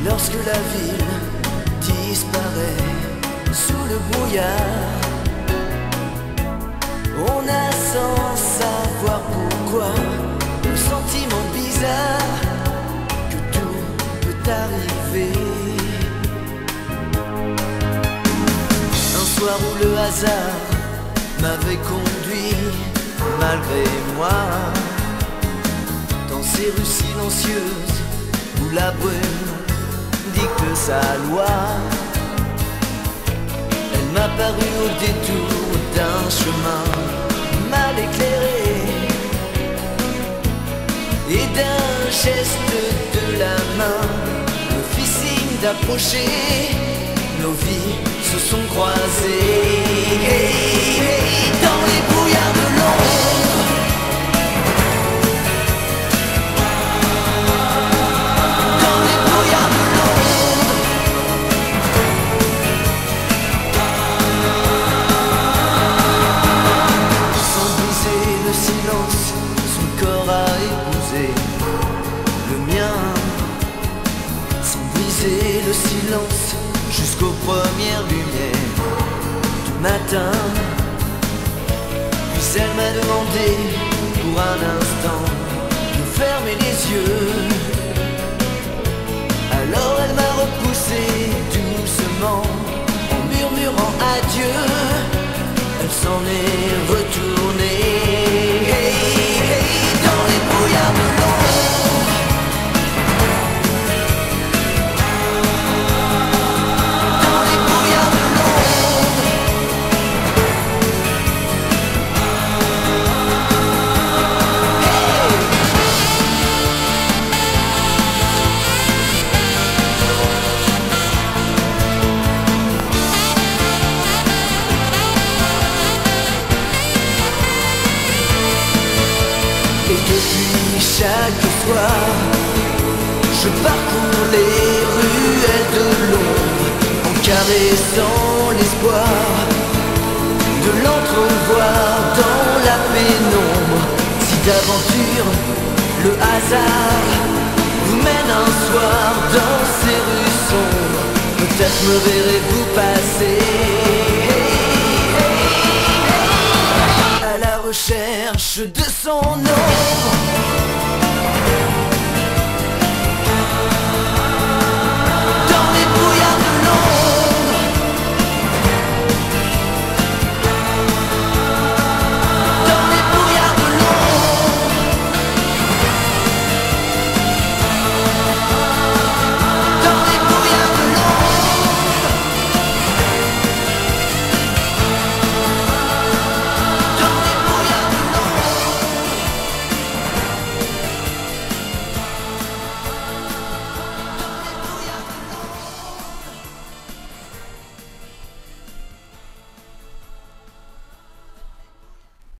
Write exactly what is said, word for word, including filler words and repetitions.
Lorsque la ville disparaît sous le brouillard, on a sans savoir pourquoi le sentiment bizarre que tout peut arriver. Un soir où le hasard m'avait conduit malgré moi dans ces rues silencieuses où la brume dicte sa loi, elle m'a paru au détour d'un chemin mal éclairé, et d'un geste de la main me fit signe d'approcher. Nos vies se sont croisées, hey, hey, dans les brouillards de l'ombre. Dans les brouillards de l'ombre. Sans briser le silence, son corps a épousé le mien. Sans briser le silence, jusqu'aux premières lumières du matin. Puis elle m'a demandé pour un instant de fermer les yeux. Alors elle m'a repoussé doucement en murmurant adieu. Elle s'en est retournée, hey, hey, dans les brouillards de l'ombre. Et depuis chaque soir, je parcours les ruelles de l'ombre en caressant l'espoir de l'entrevoir dans la pénombre. Si d'aventure le hasard vous mène un soir dans ces rues sombres, peut-être me verrez-vous passer à la recherche de son nom.